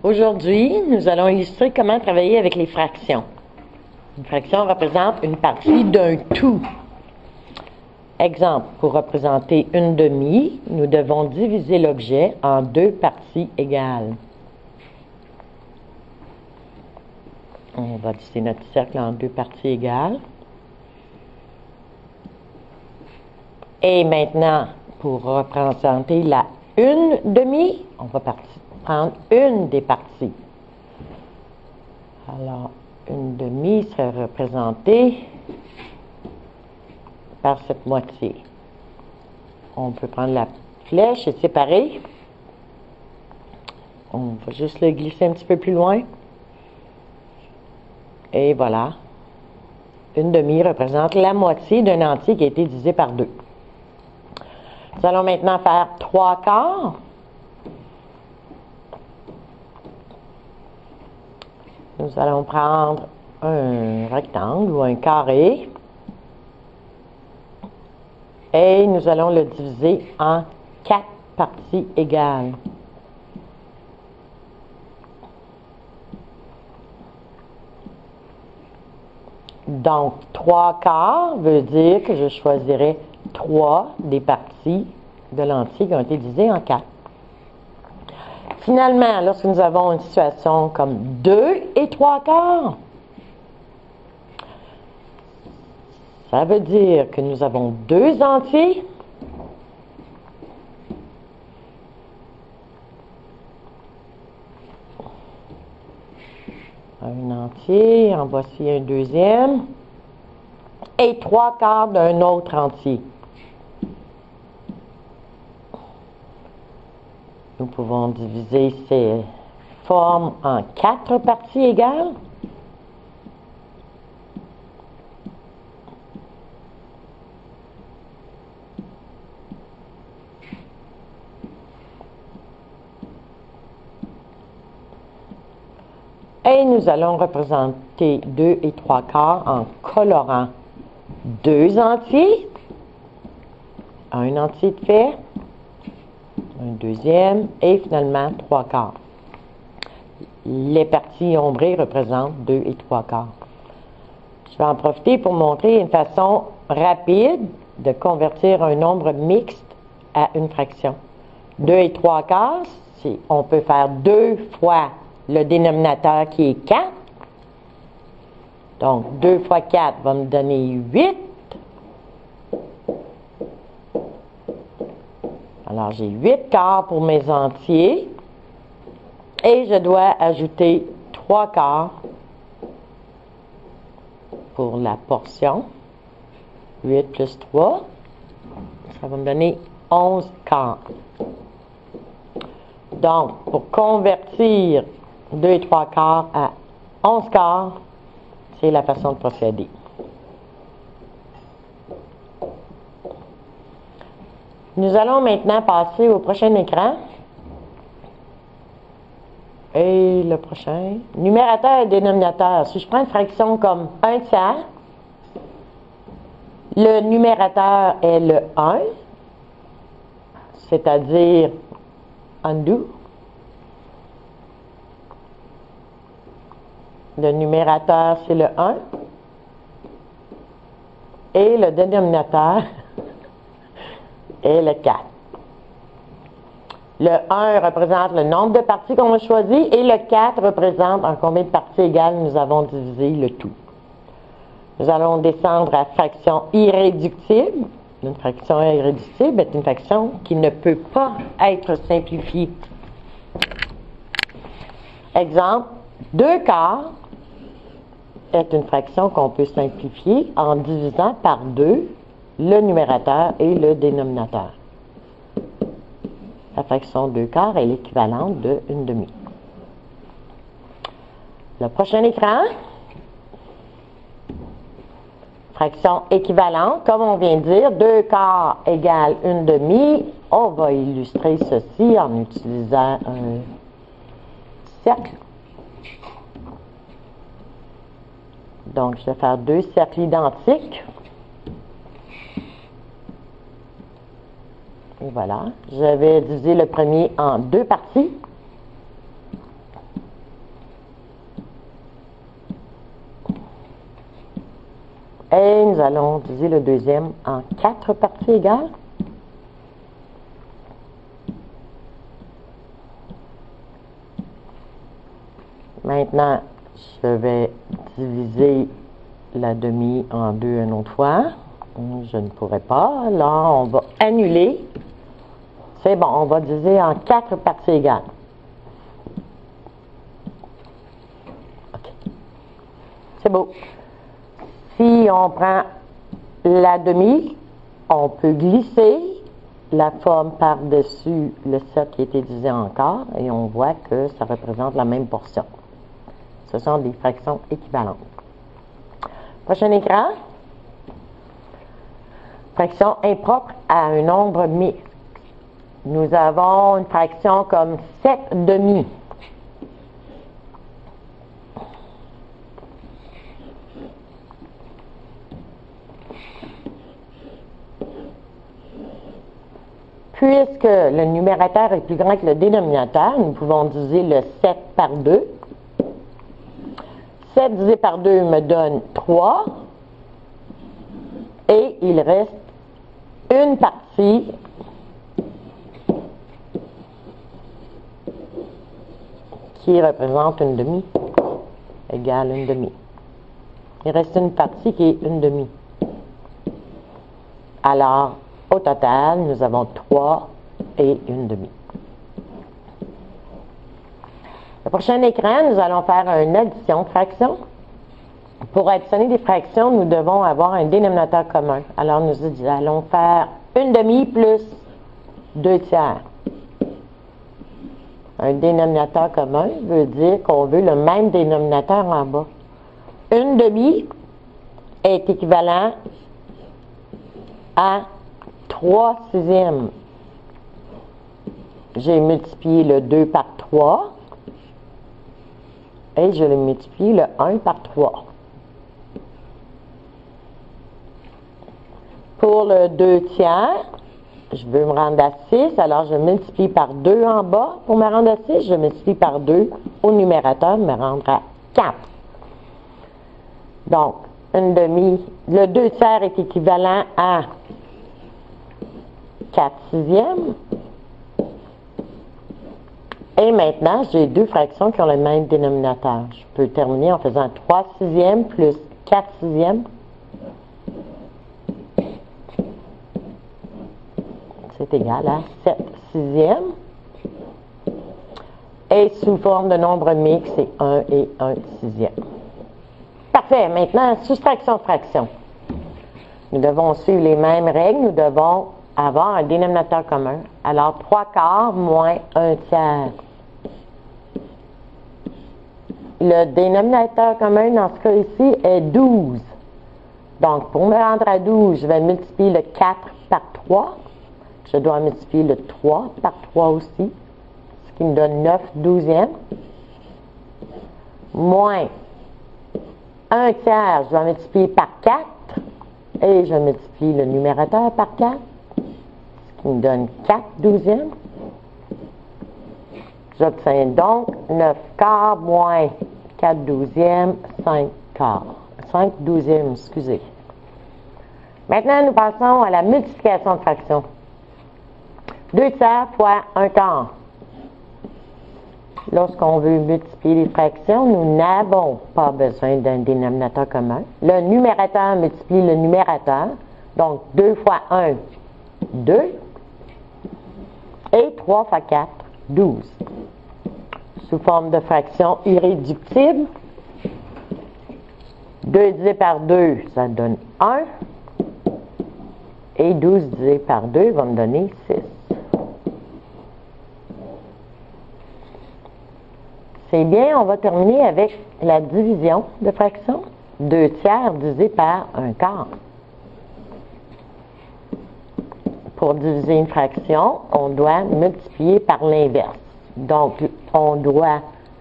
Aujourd'hui, nous allons illustrer comment travailler avec les fractions. Une fraction représente une partie d'un tout. Exemple, pour représenter une demi, nous devons diviser l'objet en deux parties égales. On va diviser notre cercle en deux parties égales. Et maintenant, pour représenter la une demi, on va prendre une des parties. Alors, une demi serait représentée par cette moitié. On peut prendre la flèche et séparer. On va juste le glisser un petit peu plus loin. Et voilà. Une demi représente la moitié d'un entier qui a été divisé par 2. Nous allons maintenant faire 3 quarts. Nous allons prendre un rectangle ou un carré et nous allons le diviser en 4 parties égales. Donc, 3 quarts veut dire que je choisirai 3 des parties de l'entier qui ont été divisées en 4. Finalement, lorsque nous avons une situation comme 2 et 3 quarts, ça veut dire que nous avons 2 entiers un entier, en voici un deuxième, et 3 quarts d'un autre entier. Nous pouvons diviser ces formes en 4 parties égales. Et nous allons représenter 2 et 3 quarts en colorant 2 entiers, un entier de fait, un deuxième et finalement 3 quarts. Les parties ombrées représentent 2 et 3 quarts. Je vais en profiter pour montrer une façon rapide de convertir un nombre mixte à une fraction. 2 et 3 quarts, on peut faire 2 fois le dénominateur qui est 4. Donc, 2 fois 4 va me donner 8. Alors, j'ai 8 quarts pour mes entiers. Et je dois ajouter 3 quarts pour la portion. 8 plus 3, ça va me donner 11 quarts. Donc, pour convertir 2 et 3 quarts à 11 quarts, c'est la façon de procéder. Nous allons maintenant passer au prochain écran. Et le prochain, numérateur et dénominateur. Si je prends une fraction comme 1 tiers, le numérateur est le 1, c'est-à-dire undo. Le numérateur, c'est le 1. Et le dénominateur est le 4. Le 1 représente le nombre de parties qu'on a choisi et le 4 représente en combien de parties égales nous avons divisé le tout. Nous allons descendre à fraction irréductible. Une fraction irréductible est une fraction qui ne peut pas être simplifiée. Exemple, 2 quarts est une fraction qu'on peut simplifier en divisant par 2 le numérateur et le dénominateur. La fraction 2 quarts est l'équivalente de 1 demi. Le prochain écran, fraction équivalente, comme on vient de dire, 2 quarts égale 1 demi. On va illustrer ceci en utilisant un cercle. Donc, je vais faire 2 cercles identiques. Et voilà. Je vais diviser le premier en 2 parties. allons diviser le deuxième en 4 parties égales. Maintenant, je vais diviser la demi en 2 une autre fois. Je ne pourrais pas. Là, on va annuler. C'est bon, on va diviser en 4 parties égales. OK. C'est beau. Si on prend la demi, on peut glisser la forme par-dessus le 7 qui a été divisé en quart et on voit que ça représente la même portion. Ce sont des fractions équivalentes. Prochain écran. Fraction impropre à un nombre mixte. Nous avons une fraction comme 7 demi. Puisque le numérateur est plus grand que le dénominateur, nous pouvons diviser le 7 par 2. 7 divisé par 2 me donne 3. Et il reste une partie qui représente une demi, égale une demi. Il reste une partie qui est une demi. Alors, au total, nous avons 3 et une demi. Le prochain écran, nous allons faire une addition de fractions. Pour additionner des fractions, nous devons avoir un dénominateur commun. Alors, nous allons faire une demi plus 2 tiers. Un dénominateur commun veut dire qu'on veut le même dénominateur en bas. Une demi est équivalent à 3 sixièmes. J'ai multiplié le 2 par 3 et je l'ai multiplié le 1 par 3. Pour le 2 tiers, je veux me rendre à 6, alors je multiplie par 2 en bas. Pour me rendre à 6, je multiplie par 2 au numérateur, me rendre à 4. Donc, une demi, le 2 tiers est équivalent à 4 sixièmes. Et maintenant, j'ai deux fractions qui ont le même dénominateur. Je peux terminer en faisant 3 sixièmes plus 4 sixièmes. C'est égal à 7 sixièmes. Et sous forme de nombre mixte, c'est 1 et 1 sixième. Parfait. Maintenant, soustraction-fraction. Nous devons suivre les mêmes règles. Nous devons avoir un dénominateur commun. Alors, 3 quarts moins 1 tiers. Le dénominateur commun dans ce cas ici est 12. Donc, pour me rendre à 12, je vais multiplier le 4 par 3. Je dois multiplier le 3 par 3 aussi, ce qui me donne 9 douzièmes. Moins 1 tiers, je dois multiplier par 4. Et je multiplie le numérateur par 4, ce qui me donne 4 douzièmes. J'obtiens donc 9 quarts moins 4 douzièmes, 5 quarts. 5 douzièmes, excusez. Maintenant, nous passons à la multiplication de fractions. 2 tiers fois 1 quart. Lorsqu'on veut multiplier les fractions, nous n'avons pas besoin d'un dénominateur commun. Le numérateur multiplie le numérateur. Donc, 2 fois 1, 2. Et 3 fois 4, 12. Sous forme de fraction irréductible. 2 divisé par 2, ça donne 1. Et 12 divisé par 2 va me donner 6. C'est bien, on va terminer avec la division de fraction. 2 tiers divisé par 1 quart. Pour diviser une fraction, on doit multiplier par l'inverse. Donc, on doit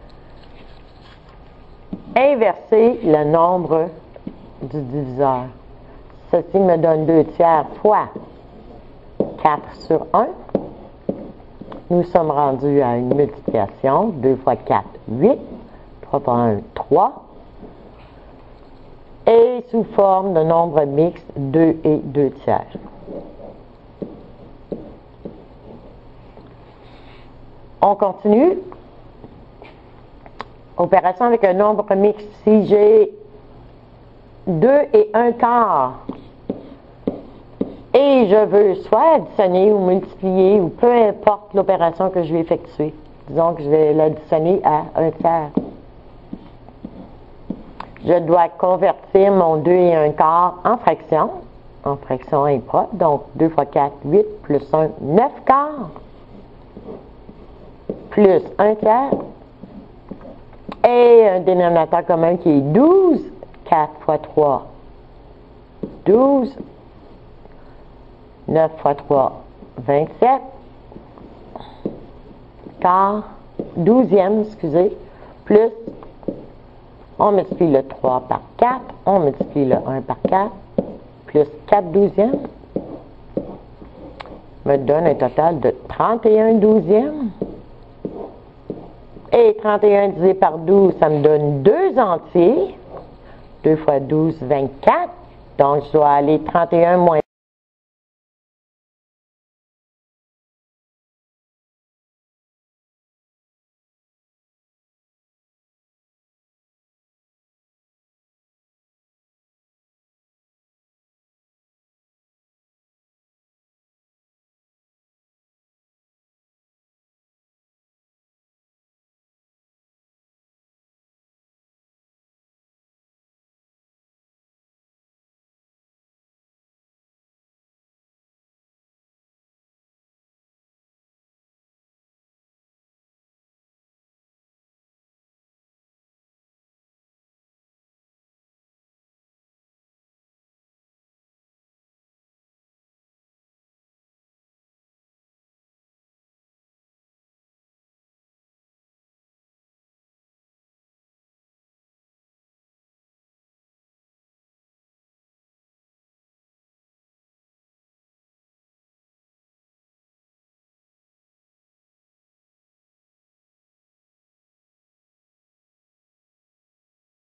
inverser le nombre du diviseur. Ceci me donne 2 tiers fois 4 sur 1. Nous sommes rendus à une multiplication. 2 fois 4, 8. 3 fois 1, 3. Et est sous forme de nombre mixte 2 et 2 tiers. On continue. Opération avec un nombre mixte. Si j'ai 2 et 1 quart et je veux soit additionner ou multiplier ou peu importe l'opération que je vais effectuer. Disons que je vais l'additionner à 1 tiers. Je dois convertir mon 2 et 1 quart en fraction impropre. Donc 2 fois 4, 8, plus 1, 9 quarts, plus 1 tiers, et un dénominateur commun qui est 12, 4 fois 3, 12, 9 fois 3, 27, quart, 12e, excusez, plus, on multiplie le 3 par 4, on multiplie le 1 par 4, plus 4 douzièmes, me donne un total de 31 douzièmes. Et 31 divisé par 12, ça me donne 2 entiers. 2 fois 12, 24. Donc, je dois aller 31 moins